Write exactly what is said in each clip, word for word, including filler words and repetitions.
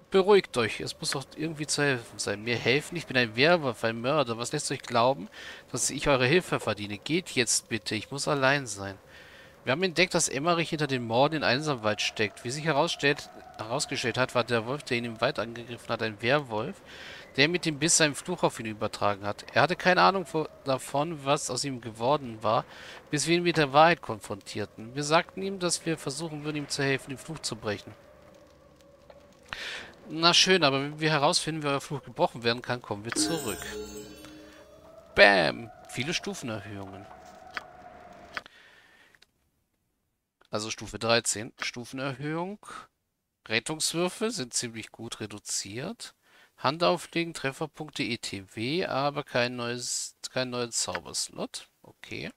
Beruhigt euch, es muss doch irgendwie zu helfen sein. Mir helfen? Ich bin ein Werwolf, ein Mörder. Was lässt euch glauben, dass ich eure Hilfe verdiene? Geht jetzt bitte, ich muss allein sein. Wir haben entdeckt, dass Emmerich hinter den Morden in Einsamwald steckt. Wie sich herausstellt, herausgestellt hat, war der Wolf, der ihn im Wald angegriffen hat, ein Werwolf, der mit dem Biss seinen Fluch auf ihn übertragen hat. Er hatte keine Ahnung vor, davon, was aus ihm geworden war, bis wir ihn mit der Wahrheit konfrontierten. Wir sagten ihm, dass wir versuchen würden, ihm zu helfen, den Fluch zu brechen. Na schön, aber wenn wir herausfinden, wie euer Fluch gebrochen werden kann, kommen wir zurück. Bam! Viele Stufenerhöhungen. Also Stufe dreizehn. Stufenerhöhung. Rettungswürfe sind ziemlich gut reduziert. Handauflegen, Trefferpunkte, E T W, aber kein neues, kein neuer Zauberslot. Okay.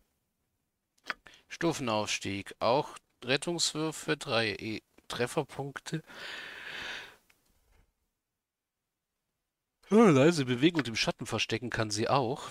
Stufenaufstieg. Auch Rettungswürfe, drei e Trefferpunkte. Oh, leise bewegen und im Schatten verstecken kann sie auch.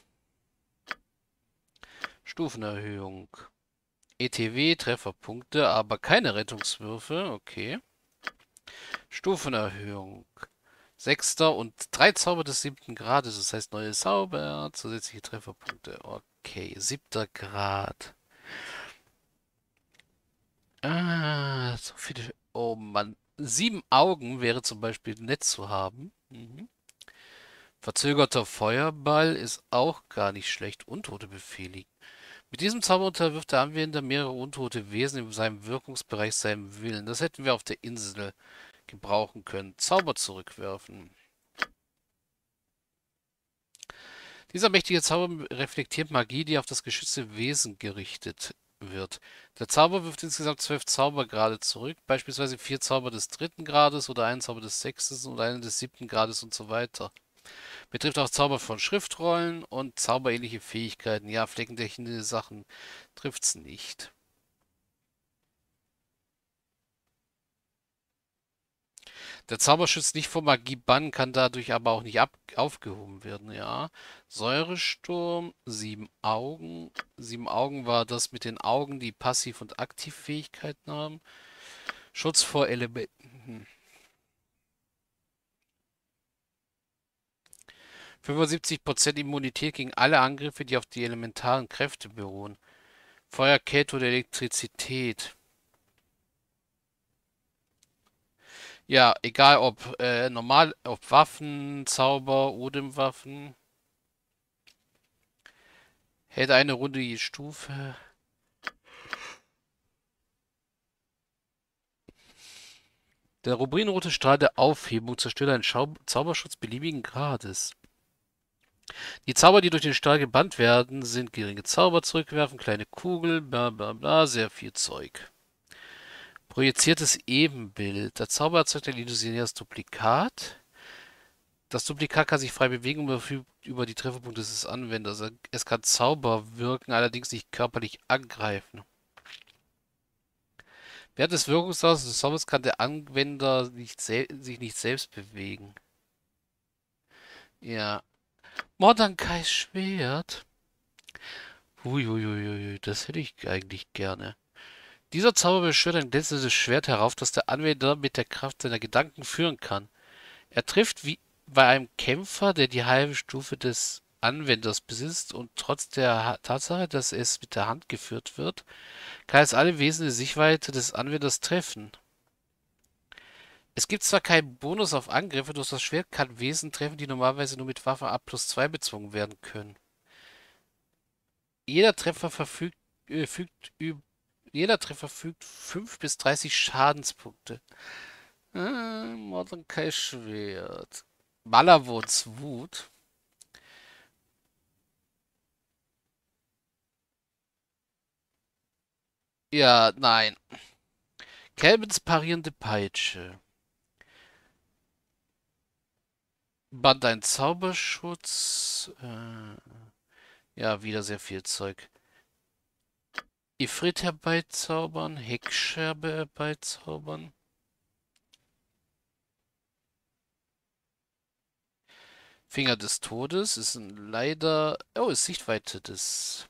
Stufenerhöhung. E T W, Trefferpunkte, aber keine Rettungswürfe. Okay. Stufenerhöhung. Sechster und drei Zauber des siebten Grades. Das heißt neue Zauber, zusätzliche Trefferpunkte. Okay, siebter Grad. Ah, so viele. Oh Mann. Sieben Augen wäre zum Beispiel nett zu haben. Mhm. Verzögerter Feuerball ist auch gar nicht schlecht. Untote befehligen. Mit diesem Zauber unterwirft der Anwender mehrere untote Wesen in seinem Wirkungsbereich seinem Willen. Das hätten wir auf der Insel gebrauchen können. Zauber zurückwerfen. Dieser mächtige Zauber reflektiert Magie, die auf das geschützte Wesen gerichtet wird. Der Zauber wirft insgesamt zwölf Zaubergrade zurück, beispielsweise vier Zauber des dritten Grades oder einen Zauber des sechsten und einen des siebten Grades und so weiter. Betrifft auch Zauber von Schriftrollen und zauberähnliche Fähigkeiten. Ja, fleckendeckende Sachen trifft's nicht. Der Zauber schützt nicht vor Magiebann, kann dadurch aber auch nicht ab aufgehoben werden, ja. Säuresturm, sieben Augen. Sieben Augen war das mit den Augen, die Passiv- und Aktivfähigkeiten haben. Schutz vor Elementen. fünfundsiebzig Prozent Immunität gegen alle Angriffe, die auf die elementaren Kräfte beruhen. Feuer, Kälte oder Elektrizität. Ja, egal ob äh, normal, ob Waffen, Zauber, Odem-Waffen. Hält eine Runde je Stufe. Der rubinrote Strahl der Aufhebung zerstört einen Schau Zauberschutz beliebigen Grades. Die Zauber, die durch den Strahl gebannt werden, sind geringe Zauber zurückwerfen, kleine Kugel, bla bla bla, sehr viel Zeug. Projiziertes Ebenbild. Der Zauber erzeugt ein illusionäres Duplikat. Das Duplikat kann sich frei bewegen und verfügt über die Trefferpunkte des Anwenders. Es kann Zauber wirken, allerdings nicht körperlich angreifen. Während des Wirkungsdauers des Zaubers kann der Anwender nicht sich nicht selbst bewegen. Ja. Mordankais Schwert. Uiuiuiui, das hätte ich eigentlich gerne. Dieser Zauber beschwört ein glänzendes Schwert herauf, das der Anwender mit der Kraft seiner Gedanken führen kann. Er trifft wie bei einem Kämpfer, der die halbe Stufe des Anwenders besitzt und trotz der ha Tatsache, dass es mit der Hand geführt wird, kann es alle Wesen in Sichtweite des Anwenders treffen. Es gibt zwar keinen Bonus auf Angriffe, doch das Schwert kann Wesen treffen, die normalerweise nur mit Waffe A plus zwei bezwungen werden können. Jeder Treffer verfügt, äh, fügt üb jeder Treffer fügt fünf bis dreißig Schadenspunkte. Ah, Mordecai Schwert. Malavons Wut. Ja, nein. Kelvins parierende Peitsche. Band ein Zauberschutz. Äh, ja, wieder sehr viel Zeug. Ifrit herbeizaubern. Heckscherbe herbeizaubern. Finger des Todes ist ein leider. Oh, ist Sichtweite des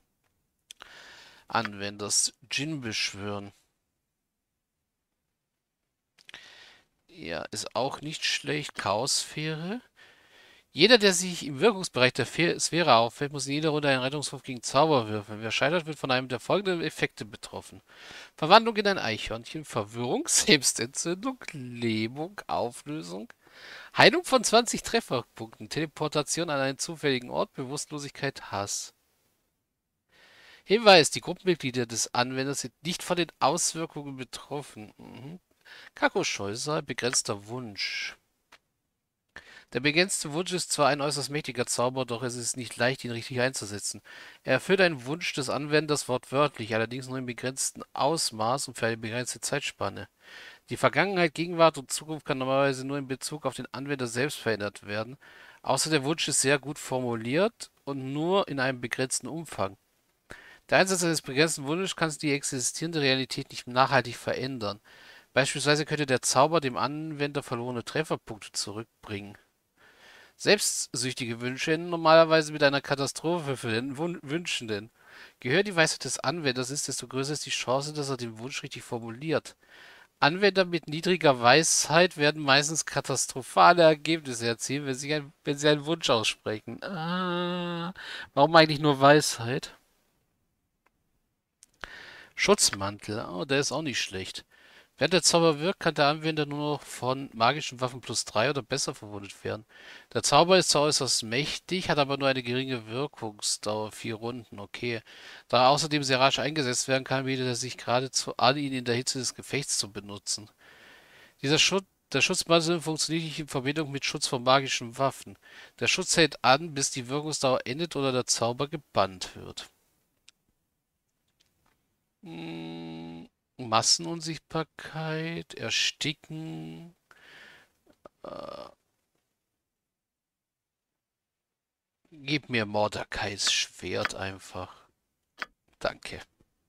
Anwenders. Djinn beschwören. Ja, ist auch nicht schlecht. Chaosphäre. Jeder, der sich im Wirkungsbereich der Fe Sphäre auffällt, muss in jeder Runde einen Rettungswurf gegen Zauber würfeln. Wer scheitert, wird von einem der folgenden Effekte betroffen. Verwandlung in ein Eichhörnchen, Verwirrung, Selbstentzündung, Lähmung, Auflösung, Heilung von zwanzig Trefferpunkten, Teleportation an einen zufälligen Ort, Bewusstlosigkeit, Hass. Hinweis, die Gruppenmitglieder des Anwenders sind nicht von den Auswirkungen betroffen. Mhm. Kako Scheusal, begrenzter Wunsch. Der begrenzte Wunsch ist zwar ein äußerst mächtiger Zauber, doch es ist nicht leicht, ihn richtig einzusetzen. Er erfüllt einen Wunsch des Anwenders wortwörtlich, allerdings nur im begrenzten Ausmaß und für eine begrenzte Zeitspanne. Die Vergangenheit, Gegenwart und Zukunft kann normalerweise nur in Bezug auf den Anwender selbst verändert werden. Außer der Wunsch ist sehr gut formuliert und nur in einem begrenzten Umfang. Der Einsatz eines begrenzten Wunsches kann die existierende Realität nicht nachhaltig verändern. Beispielsweise könnte der Zauber dem Anwender verlorene Trefferpunkte zurückbringen. Selbstsüchtige Wünsche enden normalerweise mit einer Katastrophe für den Wun Wünschenden. Je höher die Weisheit des Anwenders ist, desto größer ist die Chance, dass er den Wunsch richtig formuliert. Anwender mit niedriger Weisheit werden meistens katastrophale Ergebnisse erzielen, wenn sie, ein, wenn sie einen Wunsch aussprechen. Ah, warum eigentlich nur Weisheit? Schutzmantel, oh, der ist auch nicht schlecht. Während der Zauber wirkt, kann der Anwender nur noch von magischen Waffen plus drei oder besser verwundet werden. Der Zauber ist zwar äußerst mächtig, hat aber nur eine geringe Wirkungsdauer, vier Runden, okay. Da er außerdem sehr rasch eingesetzt werden kann, bietet er sich geradezu an, ihn in der Hitze des Gefechts zu benutzen. Dieser Schutz, der Schutzmantel funktioniert nicht in Verbindung mit Schutz von magischen Waffen. Der Schutz hält an, bis die Wirkungsdauer endet oder der Zauber gebannt wird. Hm. Massenunsichtbarkeit, Ersticken. Äh, gib mir Mordekais Schwert einfach. Danke.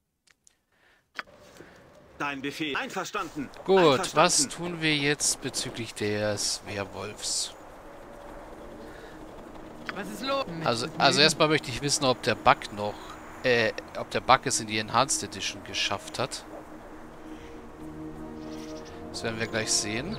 Dein Befehl. Einverstanden. Gut, Einverstanden. Was tun wir jetzt bezüglich des Werwolfs? Was ist los? Also, also erstmal möchte ich wissen, ob der Bug noch, äh, ob der Bug es in die Enhanced Edition geschafft hat. Das werden wir gleich sehen.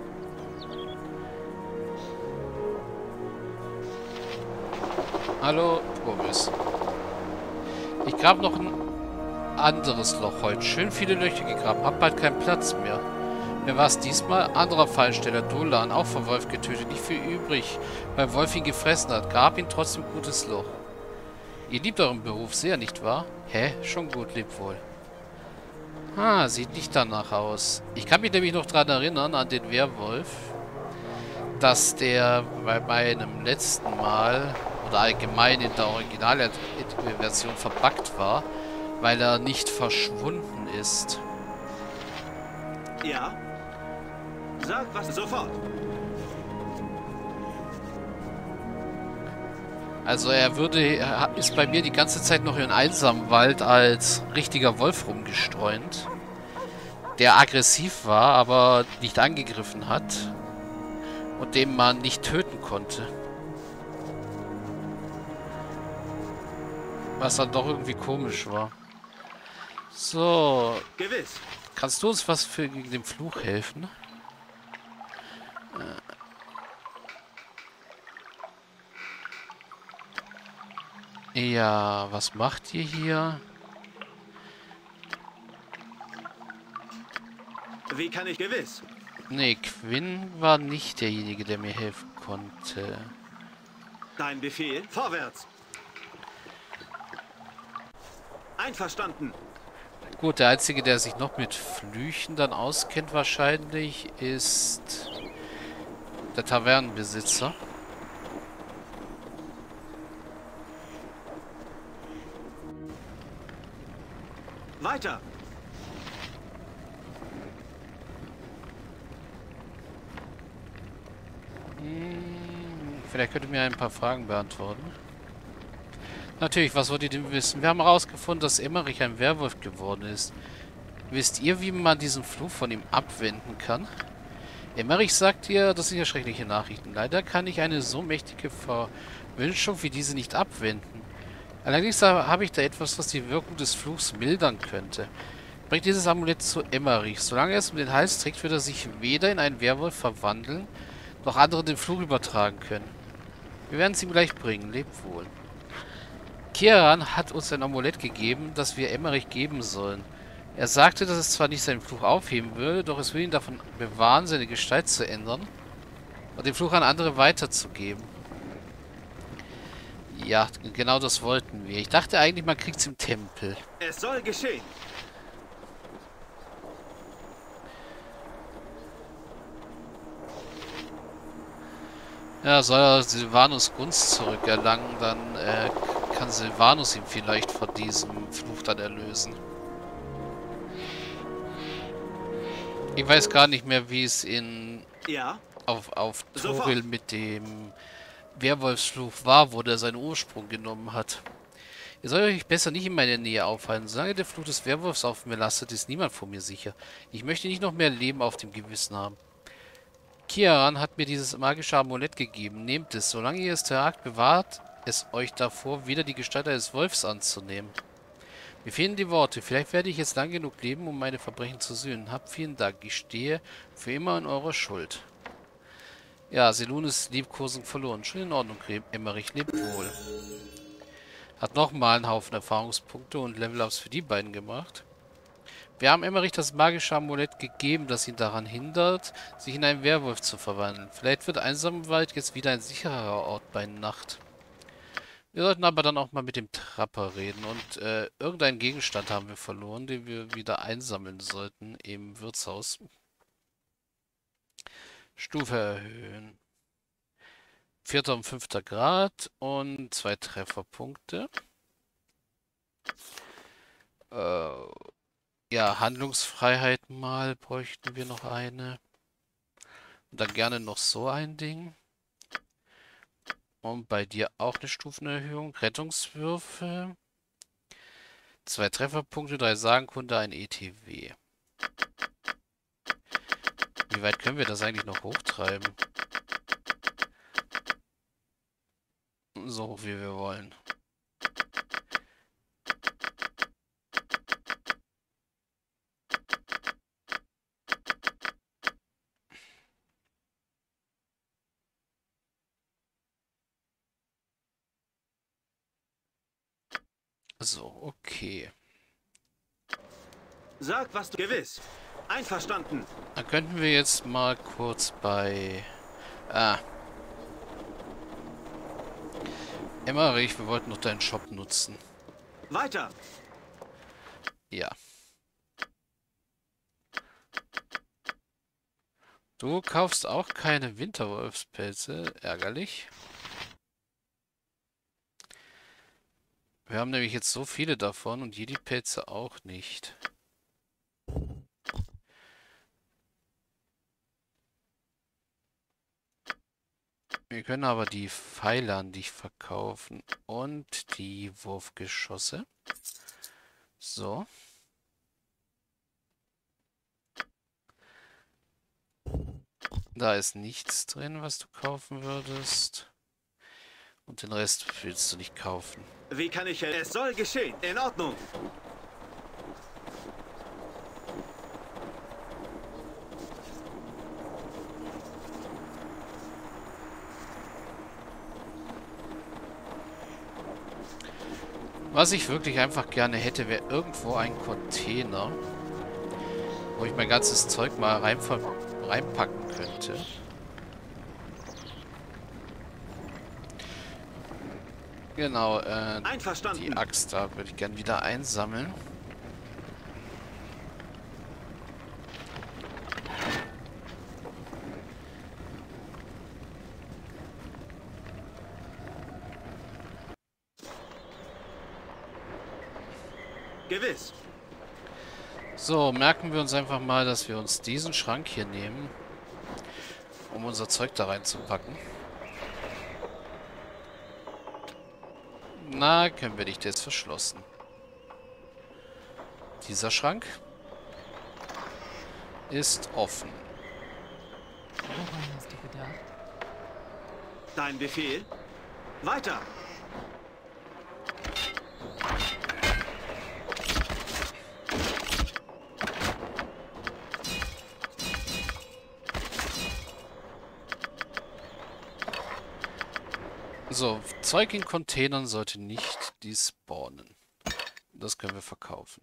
Hallo, Promis. Ich grabe noch ein anderes Loch heute. Schön viele Löcher gegraben. Hab bald keinen Platz mehr. Wer war es diesmal? Anderer Fallensteller, Dolan, auch vom Wolf getötet. Nicht viel übrig, weil Wolf ihn gefressen hat. Grab ihn trotzdem gutes Loch. Ihr liebt euren Beruf sehr, nicht wahr? Hä? Schon gut, lebt wohl. Ah, sieht nicht danach aus. Ich kann mich nämlich noch daran erinnern, an den Werwolf, dass der bei meinem letzten Mal oder allgemein in der Originalversion verbuggt war, weil er nicht verschwunden ist. Ja? Sag was sofort. Also er würde, er ist bei mir die ganze Zeit noch in einsamen Wald als richtiger Wolf rumgestreunt, der aggressiv war, aber nicht angegriffen hat und den man nicht töten konnte. Was dann doch irgendwie komisch war. So. Gewiss. Kannst du uns was für gegen den Fluch helfen? Ja, was macht ihr hier? Wie kann ich gewiss? Nee, Quinn war nicht derjenige, der mir helfen konnte. Dein Befehl. Vorwärts. Einverstanden. Gut, der Einzige, der sich noch mit Flüchen dann auskennt wahrscheinlich, ist der Tavernenbesitzer. Weiter. Hm, vielleicht könnt ihr mir ein paar Fragen beantworten. Natürlich, was wollt ihr denn wissen? Wir haben herausgefunden, dass Emmerich ein Werwolf geworden ist. Wisst ihr, wie man diesen Fluch von ihm abwenden kann? Emmerich sagt ihr, das sind ja schreckliche Nachrichten. Leider kann ich eine so mächtige Verwünschung wie diese nicht abwenden. Allerdings habe ich da etwas, was die Wirkung des Fluchs mildern könnte. Bringt dieses Amulett zu Emmerich. Solange er es um den Hals trägt, wird er sich weder in einen Werwolf verwandeln, noch andere den Fluch übertragen können. Wir werden es ihm gleich bringen. Lebt wohl. Kieran hat uns ein Amulett gegeben, das wir Emmerich geben sollen. Er sagte, dass es zwar nicht seinen Fluch aufheben würde, doch es will ihn davon bewahren, seine Gestalt zu ändern und den Fluch an andere weiterzugeben. Ja, genau das wollten wir. Ich dachte eigentlich, man kriegt es im Tempel. Es soll geschehen. Ja, soll er Silvanus Gunst zurückerlangen, dann äh, kann Silvanus ihn vielleicht von diesem Fluch dann erlösen. Ich weiß gar nicht mehr, wie es in Ja. auf, auf Sofort. Toril mit dem Werwolfsfluch war, wo der seinen Ursprung genommen hat. Ihr sollt euch besser nicht in meiner Nähe aufhalten. Solange der Fluch des Werwolfs auf mir lastet, ist niemand vor mir sicher. Ich möchte nicht noch mehr Leben auf dem Gewissen haben. Kieran hat mir dieses magische Amulett gegeben. Nehmt es. Solange ihr es tragt, bewahrt es euch davor, wieder die Gestalt eines Wolfs anzunehmen. Mir fehlen die Worte. Vielleicht werde ich jetzt lang genug leben, um meine Verbrechen zu sühnen. Habt vielen Dank. Ich stehe für immer in eurer Schuld. Ja, Selunes Liebkosung verloren. Schon in Ordnung, Emmerich. Lebt wohl. Hat nochmal einen Haufen Erfahrungspunkte und Level-Ups für die beiden gemacht. Wir haben Emmerich das magische Amulett gegeben, das ihn daran hindert, sich in einen Werwolf zu verwandeln. Vielleicht wird Einsamwald jetzt wieder ein sicherer Ort bei Nacht. Wir sollten aber dann auch mal mit dem Trapper reden. Und äh, irgendeinen Gegenstand haben wir verloren, den wir wieder einsammeln sollten im Wirtshaus. Stufe erhöhen. Vierter und fünfter Grad und zwei Trefferpunkte. Äh... Ja, Handlungsfreiheit mal bräuchten wir noch eine. Und dann gerne noch so ein Ding. Und bei dir auch eine Stufenerhöhung. Rettungswürfe. Zwei Trefferpunkte, drei Sagenkunde, ein E T W. Wie weit können wir das eigentlich noch hochtreiben? So hoch wie wir wollen. So, okay. Sag, was du... Gewiss. Einverstanden. Dann könnten wir jetzt mal kurz bei... Ah. Emmerich, wir wollten noch deinen Shop nutzen. Weiter. Ja. Du kaufst auch keine Winterwolfspelze. Ärgerlich. Wir haben nämlich jetzt so viele davon und Jedi-Pelze auch nicht. Wir können aber die Pfeile an dich verkaufen und die Wurfgeschosse. So. Da ist nichts drin, was du kaufen würdest. Und den Rest willst du nicht kaufen. Wie kann ich helfen? Es soll geschehen. In Ordnung. Was ich wirklich einfach gerne hätte, wäre irgendwo ein Container, wo ich mein ganzes Zeug mal rein, reinpacken könnte. Genau, äh, Einverstanden. die Axt da würde ich gerne wieder einsammeln. Gewiss. So, merken wir uns einfach mal, dass wir uns diesen Schrank hier nehmen, um unser Zeug da reinzupacken. Na, können wir nicht, der ist verschlossen. Dieser Schrank ist offen. Woran hast du gedacht? Dein Befehl? Weiter. So, Zeug in Containern sollte nicht despawnen. Das können wir verkaufen.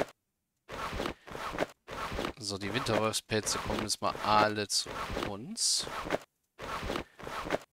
So, die Winterwolfspelze kommen jetzt mal alle zu uns.